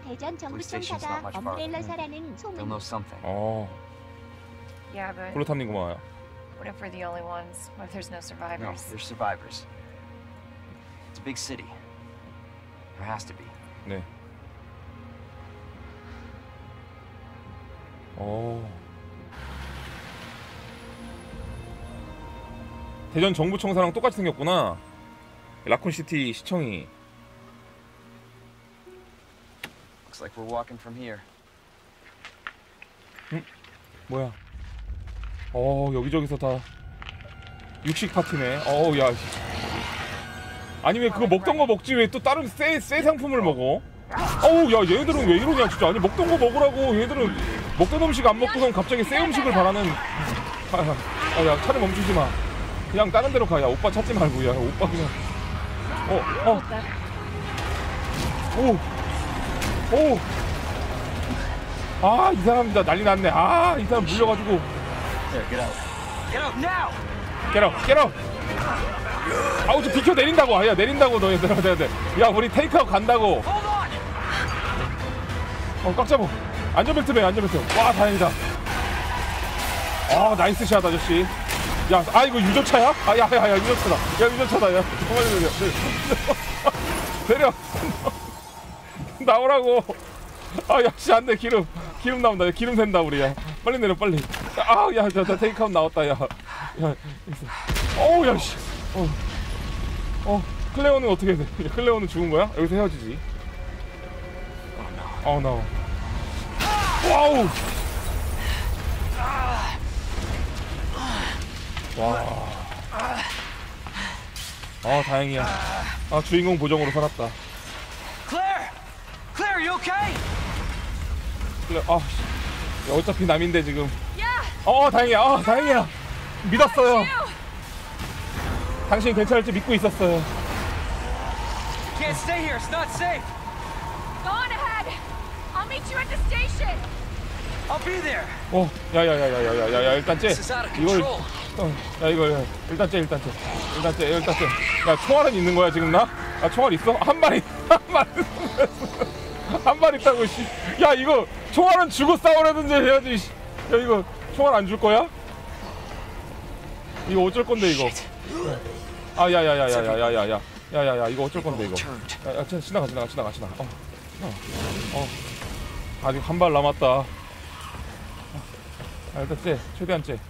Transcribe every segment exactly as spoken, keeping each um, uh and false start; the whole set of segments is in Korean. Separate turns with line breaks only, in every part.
대전
Police station's
정부청사가
not much farther.
엄브렐러사라는
They'll
소문.
know something.
어,
Yeah, but
플루타님 고마워요.
what if we're the only ones? What if there's no
No,
survivors?
there's survivors. It's a big city. There has to be.
네. 어. 대전 정부청사랑 똑같이 생겼구나. 라쿤시티 시청이.
Looks like we're walking from here.
뭐야? 어, 여기저기서 다 육식 파티네. 어우, 야. 아니 왜 그거 먹던 거 먹지 왜 또 다른 새, 새 상품을 먹어? 어우, 야, 얘네들은 왜 이러냐 진짜. 아니 먹던 거 먹으라고. 얘네들은 먹던 음식 안 먹고선 갑자기 새 음식을 바라는. 아, 야, 아, 야, 차를 멈추지 마. 그냥 다른 데로 가. 야, 오빠 찾지 말고. 야, 오빠 그냥. 어, 어. 오, 오. 아, 이 사람 진짜 난리 났네. 아, 이 사람 물려가지고.
There, get out. Get out now!
깨러, 깨러. 아우, 저 비켜 내린다고. 아, 야, 내린다고 너 얘들아, 내야 돼. 야, 우리 테이크아웃 간다고. 어, 꽉 잡어. 안전벨트 매, 안전벨트. 와, 다행이다. 아, 나이스 샷 아저씨. 야, 아 이거 유조차야? 아, 야, 야, 야, 유조차다. 야, 유조차다. 야, 정말 내려. 내려. 나오라고. 아, 야, 씨, 안 돼. 기름. 기름 나온다. 야, 기름 샌다, 우리. 야. 빨리 내려, 빨리. 아, 야, 저, 저 테이크아웃 나왔다, 야. 야, 어우, 야, 씨. 어, 어, 클레오는 어떻게 돼? 클레오는 죽은 거야? 여기서 헤어지지. 어, 나. 와우. 와. 아, 다행이야. 아, 주인공 보정으로 살았다.
Claire! Claire, you okay?
클레, 아, 씨. 야, 어차피 남인데 지금.
Yeah.
어, 다행이야. 아, 다행이야. 믿었어요. 당신 괜찮을지 믿고 있었어요.
Can't stay here. It's not safe.
Go on ahead. I'll meet you at the station.
I'll be there.
어, 야야야야야야야야, 일단 째.
This is out of
이걸,
control.
어, 야 이거, 야, 일단 째, 일단 째, 일단 째, 일단 째. 야, 총알은 있는 거야 지금 나? 아, 총알 있어? 한 발, 한 발, 한 발 있다고 씨. 야, 이거 총알은 주고 싸우려든지 해야지. 씨. 야, 이거 총알 안 줄 거야? 이거 어쩔 건데 이거? 아, 야야야야야야야야, 야야야, 이거 어쩔 건데 이거? 야, 야, 지나가, 지나가, 지나가, 지나가. 어, 어, 어. 아직 한 발 남았다. 아, 일단 째, 최대한 째.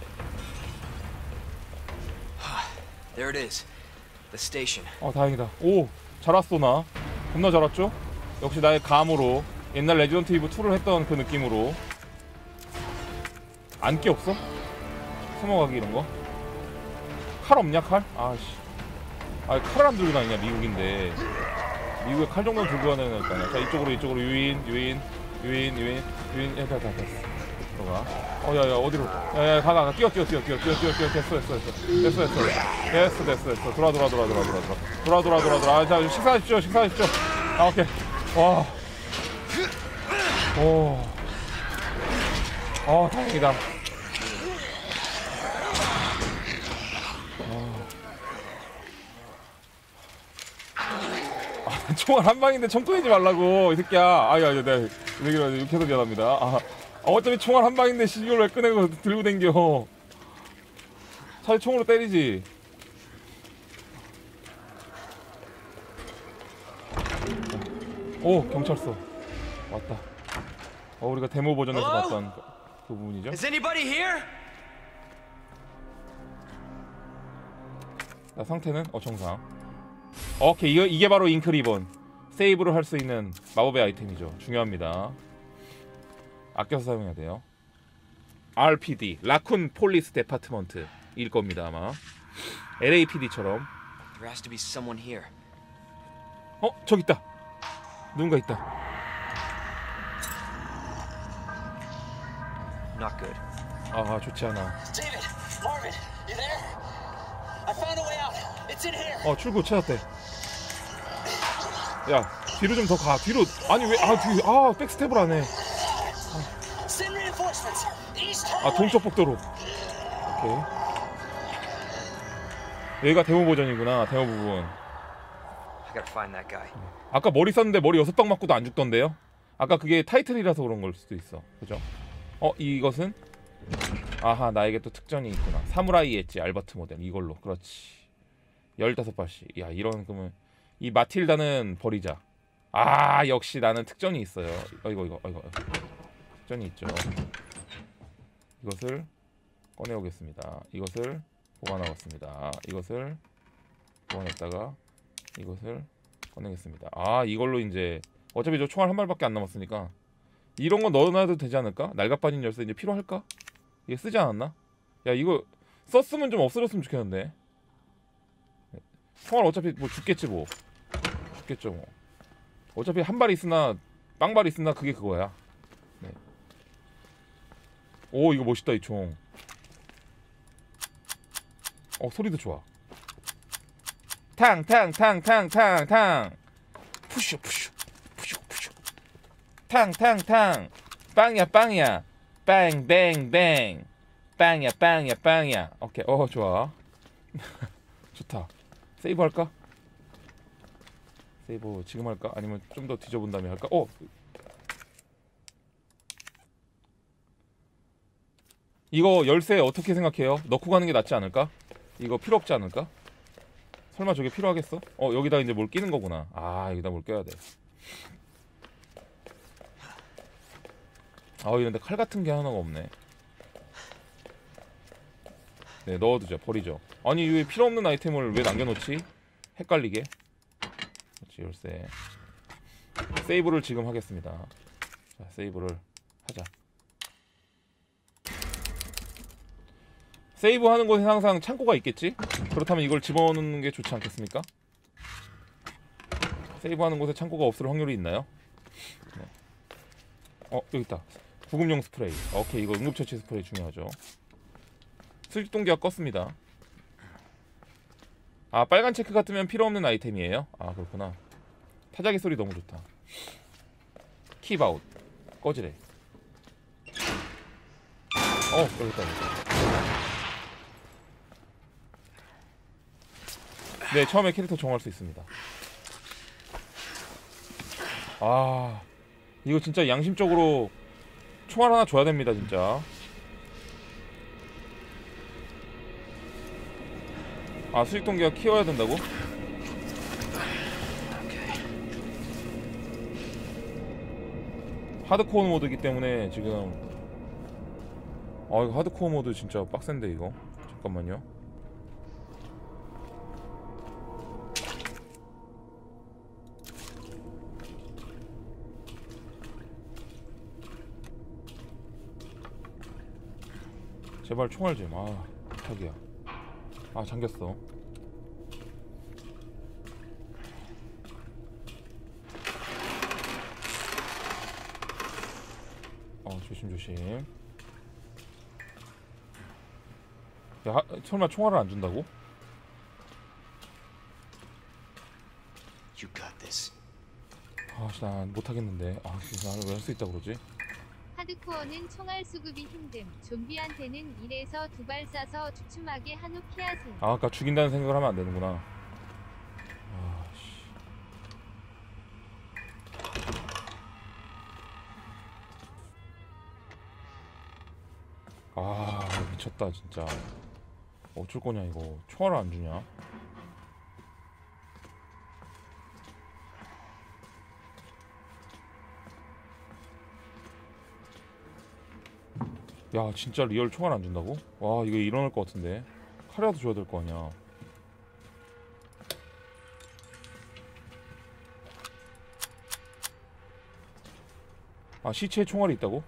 There it is. The station.
어, 다행이다. 오, 잘 왔어 나. 겁나 잘 왔죠? 역시 나의 감으로 옛날 레지던트 이브 투를 했던 그 느낌으로. 안기 없어? 숨어가기 이런 거? 칼 없냐 칼? 아씨. 아, 칼을 안 들고 다니냐 미국인데. 미국에 칼 정도는 들고 다니는 거 아니야. 자, 이쪽으로 이쪽으로 유인 유인 유인 유인 유인. 야, 다, 다, 됐어. 들어가. 어, 야, 야, 어디로? 야, 야, 가가, 가. 뛰어, 뛰어, 뛰어, 뛰어, 뛰어, 뛰어, 뛰어. 됐어, 됐어, 됐어, 됐어, 됐어, 됐어, 됐어, 됐어. 돌아, 돌아, 돌아, 돌아, 돌아, 돌아, 돌아, 돌아, 돌아, 돌아. 아, 자, 식사하십시오, 식사하십시오. 아, 오케이. 와. 오. 어, 다행이다. 아, 총알 한 방인데 총 쏘이지 말라고 이 새끼야. 아야, 야, 네, 여기로 육해서 미안합니다. 아. 아, 어차피 총알 한 방인데 이걸 왜 꺼내고 들고 댕겨. 차라리 총으로 때리지. 오, 경찰서 왔다. 어, 우리가 데모 버전에서
Hello?
봤던 그, 그 부분이죠.
Is anybody here?
자, 상태는 어, 정상. 오케이, 이거, 이게 바로 잉크리본. 세이브를 할 수 있는 마법의 아이템이죠. 중요합니다. 아껴서 사용해야 돼요. 알피디, 라쿤 폴리스 데파트먼트 일 겁니다 아마. 엘에이피디처럼.
There has to be someone here.
어, 저기 있다. 누군가 있다.
Not good.
아, 좋지 않아.
David, Marvin, you there? I found a way out. It's in here.
어, 출구 찾았대. 야, 뒤로 좀 더 가. 뒤로. 아니 왜? 아, 뒤. 아, 백스텝을 안 해.
Send reinforcements. East
아,
hallway.
동쪽 복도로. 오케이. 여기가 데모 버전이구나. 데모 부분.
I gotta find that guy.
아까 머리 썼는데 머리 여섯 방 맞고도 안 죽던데요? 아까 그게 타이틀이라서 그런 걸 수도 있어. 그죠? 어 이것은 아하 나에게 또 특전이 있구나. 사무라이 엣지 알버트 모델 이걸로. 그렇지. 열다섯 발씩. 야 이런 그러면 이 마틸다는 버리자. 아 역시 나는 특전이 있어요. 어, 이거 이거 이거 특전이 있죠. 이것을 꺼내오겠습니다. 이것을 보관하겠습니다. 이것을 보관했다가 이것을 꺼내겠습니다. 아 이걸로 이제 어차피 저 총알 한 발밖에 안 남았으니까 이런 거 넣어놔도 되지 않을까? 낡아빠진 열쇠 이제 필요할까? 이게 쓰지 않았나? 야 이거 썼으면 좀 없어졌으면 좋겠는데. 총알 어차피 뭐 죽겠지 뭐. 죽겠죠 뭐. 어차피 한 발 있으나 빵발 있으나 그게 그거야. 네. 오 이거 멋있다 이 총. 어 소리도 좋아. 탕탕탕탕탕탕 푸슈 푸슈 푸슈 푸슈 탕탕탕 빵이야 빵이야 빵뱅뱅 빵이야 빵이야 빵이야. 오케이 어 좋아. 좋다. 세이브 할까? 세이브 지금 할까? 아니면 좀 더 뒤져본 다음에 할까? 어 이거 열쇠 어떻게 생각해요? 넣고 가는 게 낫지 않을까? 이거 필요 없지 않을까? 설마 저게 필요하겠어? 어 여기다 이제 뭘 끼는 거구나. 아 여기다 뭘 껴야 돼. 아 이런데 칼 같은 게 하나가 없네. 네 넣어두자. 버리죠. 아니 왜 필요 없는 아이템을 왜 남겨놓지? 헷갈리게. 그렇지 열쇠. 세이브를 지금 하겠습니다. 자 세이브를 하자. 세이브 하는 곳에 항상 창고가 있겠지? 그렇다면 이걸 집어넣는 게 좋지 않겠습니까? 세이브 하는 곳에 창고가 없을 확률이 있나요? 네. 어 여기 있다. 구급용 스프레이. 오케이 이거 응급처치 스프레이 중요하죠. 수직동기화 껐습니다. 아 빨간 체크가 뜨면 필요없는 아이템이에요? 아 그렇구나. 타자기 소리 너무 좋다. 킵아웃 꺼지래. 어 여기 있다 여기 있다. 네 처음에 캐릭터 정할 수 있습니다. 아 이거 진짜 양심적으로 총알 하나 줘야 됩니다 진짜. 아 수직동기가 키워야 된다고? 하드코어 모드이기 때문에 지금 아 이거 하드코어 모드 진짜 빡센데 이거. 잠깐만요. 제발 총알 좀. 아 부탁이야. 아 잠겼어. 어 조심조심. 야 하, 설마 총알을 안 준다고?
You got this.
아씨 나 못하겠는데. 아 나는 왜 할 수 있다 그러지?
하드코어는 총알 수급이 힘듦. 좀비한테는 일에서 두 발 쏴서 주춤하게 한우 피하세요.
아 아까 죽인다는 생각을 하면 안 되는구나. 아씨. 아 미쳤다 진짜. 어쩔 거냐 이거. 총알을 안 주냐? 야 진짜 리얼 총알 안 준다고? 와 이거 일어날 것 같은데. 칼이라도 줘야 될 거 아니야. 아 시체에 총알이 있다고?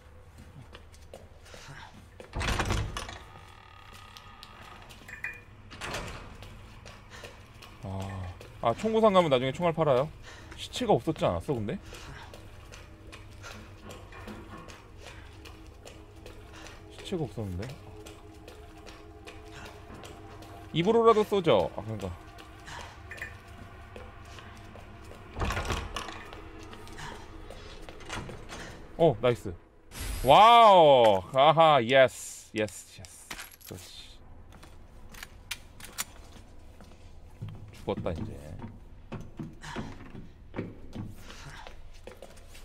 아, 아 총구상 가면 나중에 총알 팔아요? 시체가 없었지 않았어 근데? 시체가 없었는데? 입으로라도 쏘죠. 아 그러니까 어 나이스. 와우 아하 예스 예스 예스. 그렇지. 죽었다 이제.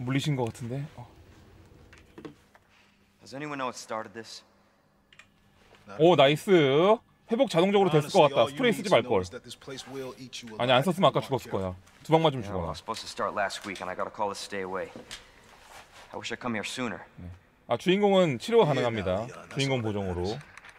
물리신 것 같은데. 어.
Does anyone know what started this?
오 나이스. 회복 자동적으로 됐을 것 같다. 스프레이 쓰지 말걸. 아니 안 썼으면 아까 죽었을 거야. 두 방 맞으면
Yeah, well, I
죽어나.
was supposed to start last week, and I got a call to stay away. I wish I'd come here sooner.
아 주인공은 치료가 가능합니다. 주인공 보정으로.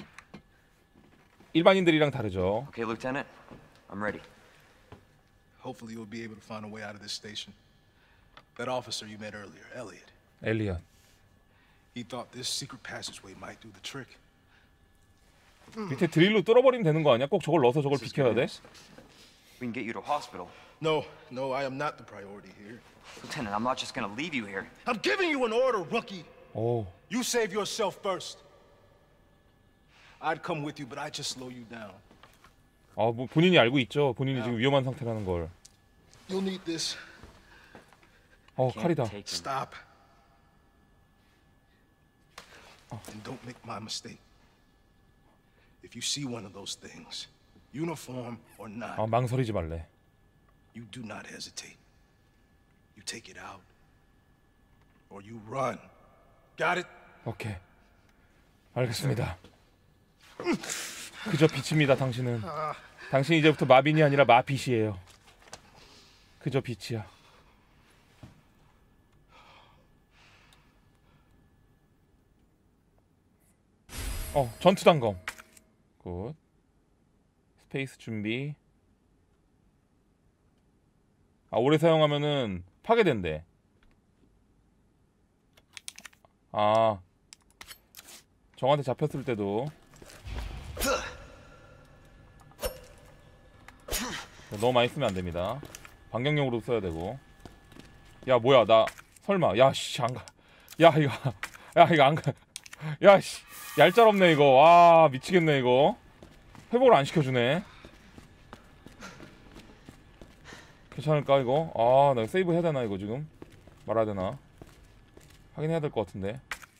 일반인들이랑 다르죠.
Okay, Lieutenant, I'm ready.
Hopefully you'll be able to find a way out of this station. That officer you met earlier, Elliot.
엘리엇.
He thought this secret passageway might do the trick.
밑에 드릴로 뚫어버리면 되는 거 아니야? 꼭 저걸 넣어서 저걸 비켜야 돼?
We can get you to hospital.
No, no, I am not the priority here.
Lieutenant, I'm not just gonna leave you here.
I'm giving you an order, rookie.
오.
You save yourself first. I'd come with you, but I just slow you down.
아, 뭐 본인이 알고 있죠. 본인이 지금 위험한 상태라는 걸.
You'll need this.
어, 칼이다.
Stop. And don't make my mistake. If you see one of those things, uniform or not,
아, 망설이지 말래.
you do not hesitate. You take it out, or you run. Got it?
오케이. 알겠습니다. 그저 빛입니다, 당신은. 당신 이제부터 마빈이 아니라 마빛이에요. 그저 빛이야. 어, 전투 단검. 굿. 스페이스 준비. 아, 오래 사용하면은 파괴된대. 아, 정한테 잡혔을 때도 너무 많이 쓰면 안 됩니다. 반격용으로 써야 되고. 야, 뭐야, 나 설마, 야, 씨, 안 가. 야, 이거, 야, 이거 안 가. 야, 씨, 얄짤없네 이거. 와, 미치겠네 이거. 회복을 안 시켜주네. 괜찮을까 이거? 아, 나 세이브 해야 되나 이거 지금? 말아야 되나? 확인해야 될 것 같은데.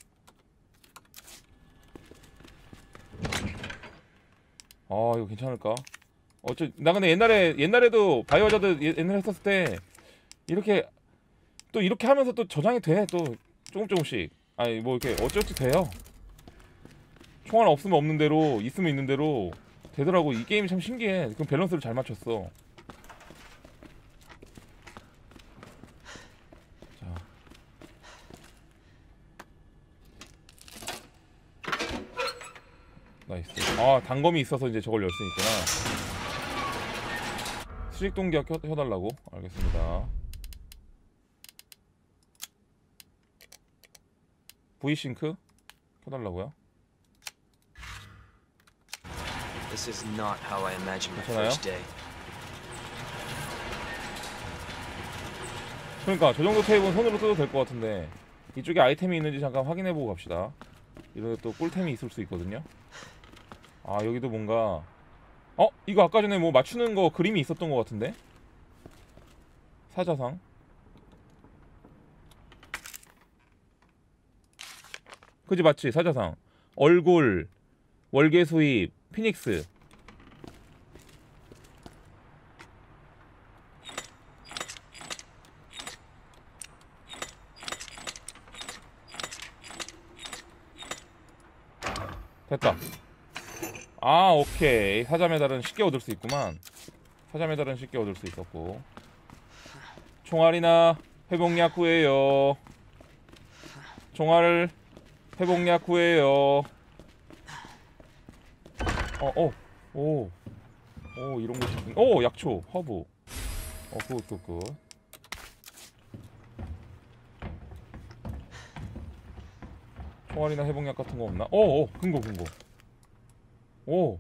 아, 이거 괜찮을까? 어쩌 나 근데 옛날에 옛날에도 바이오하자드 옛날에 했었을 때 이렇게 또 이렇게 하면서 또 저장이 돼. 또 조금 조금씩. 아니 뭐 이렇게 어쩌지 돼요. 총알 없으면 없는 대로 있으면 있는 대로 되더라고. 이 게임이 참 신기해. 그럼 밸런스를 잘 맞췄어. 자. 나이스. 아, 단검이 있어서 이제 저걸 열 수 있구나. 수직 동기화 켜, 켜달라고? 알겠습니다. V싱크 켜달라고요?
This is not how I imagined my
괜찮아요?
first day.
그러니까 저 정도 테이프는 손으로 써도 될 것 같은데 이쪽에 아이템이 있는지 잠깐 확인해보고 갑시다. 이런데 또 꿀템이 있을 수 있거든요. 아, 여기도 뭔가 어? 이거 아까 전에 뭐 맞추는 거 그림이 있었던 것 같은데? 사자상 그지 맞지? 사자상 얼굴 월계 수입 피닉스 됐다. 아, 오케이. 사자 메달은 쉽게 얻을 수 있구만. 사자 메달은 쉽게 얻을 수 있었고. 총알이나 회복약 구해요. 총알을 회복약 구해요. 어, 어, 오, 오, 이런 거 싶은. 오, 약초, 허브. 어, 굿, 굿, 굿. 총알이나 회복약 같은 거 없나? 오, 오, 금고, 금고. 오.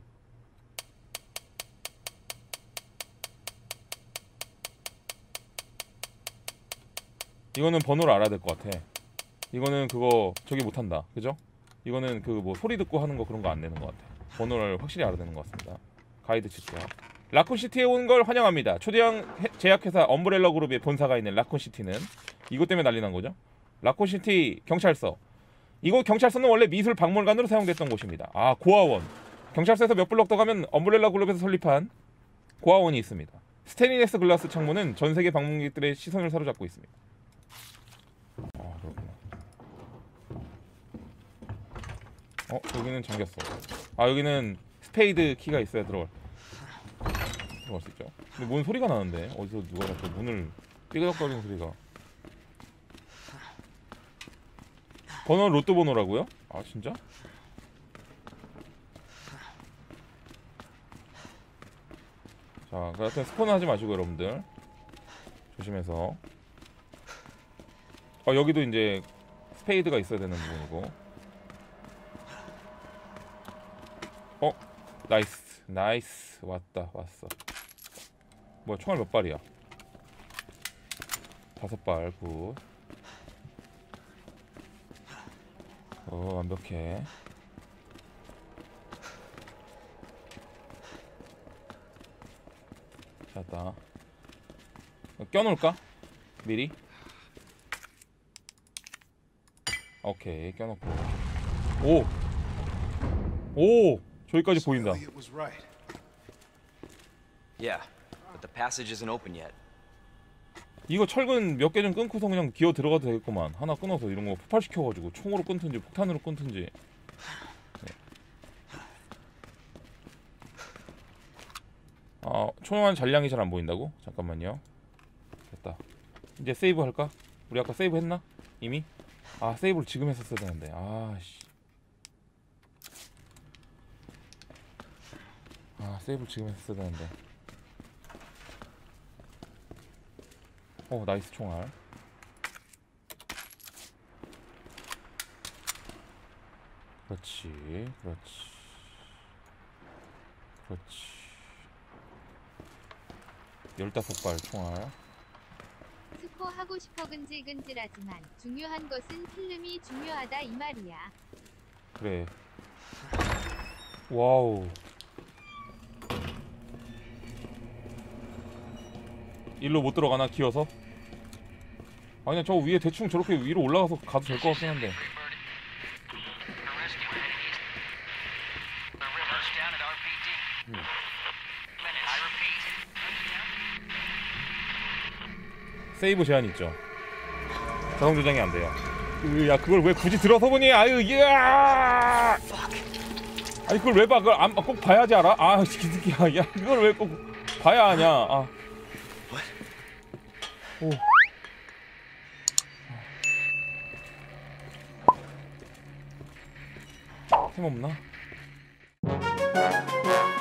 이거는 번호를 알아야 될 것 같아. 이거는 그거 저기 못한다. 그죠? 이거는 그 뭐 소리 듣고 하는 거 그런 거 안 되는 것 같아. 번호를 확실히 알아야 되는 것 같습니다. 가이드 측정. 라쿤시티에 온 걸 환영합니다. 초대형 제약회사 엄브렐러 그룹의 본사가 있는 라쿤시티는 이것 때문에 난리 난 거죠. 라쿤시티 경찰서. 이곳 경찰서는 원래 미술 박물관으로 사용됐던 곳입니다. 아, 고아원. 경찰서에서 몇 블록 더 가면 엄브렐라 그룹에서 설립한 고아원이 있습니다. 스테인리스 글라스 창문은 전 세계 방문객들의 시선을 사로잡고 있습니다. 어 여기는 잠겼어. 아 여기는 스페이드 키가 있어야 들어갈 들어갈 수 있죠. 근데 뭔 소리가 나는데 어디서 누가 자꾸 문을 삐그덕거리는 소리가. 번호는 로또 번호라고요? 아 진짜? 자, 그 하여튼 스폰 하지 마시고 여러분들 조심해서. 어 여기도 이제 스페이드가 있어야 되는 부분이고. 어 나이스 나이스 왔다 왔어. 뭐야 총알 몇 발이야? 다섯 발. 굿. 어 완벽해. 됐다. 껴놓을까? 미리? 오케이 껴놓고. 오! 오! 저기까지 보인다.
Elliot was right.
Yeah, but the passage isn't open yet.
이거 철근 몇 개 좀 끊고서 그냥 기어 들어가도 되겠구만. 하나 끊어서 이런 거 폭발시켜가지고 총으로 끊든지 폭탄으로 끊든지. 네. 어, 총알 잔량이 잘 안 보인다고? 잠깐만요. 됐다. 이제 세이브 할까? 우리 아까 세이브 했나? 이미? 아 세이브를 지금 했었어야 되는데. 아씨. 아 세이브를 지금 했었어야 되는데. 어 나이스 총알. 그렇지 그렇지 그렇지. 열다섯 발 총알.
스포 하고 싶어 근질근질하지만 중요한 것은 필름이 중요하다 이 말이야.
그래. 와우. 일로 못 들어가나 기어서? 아니야 저 위에 대충 저렇게 위로 올라가서 가도 될 것 같긴 한데. 음. 세이브 제한 있죠. 자동 조작이 안 돼요. 으야 그걸 왜 굳이 들어서 보니? 아유 이야. 아니 그걸 왜 봐? 그걸 안, 꼭 봐야지 알아? 아 기특이야. 야 그걸 왜 꼭 봐야 하냐? 아. 오. 템 없나?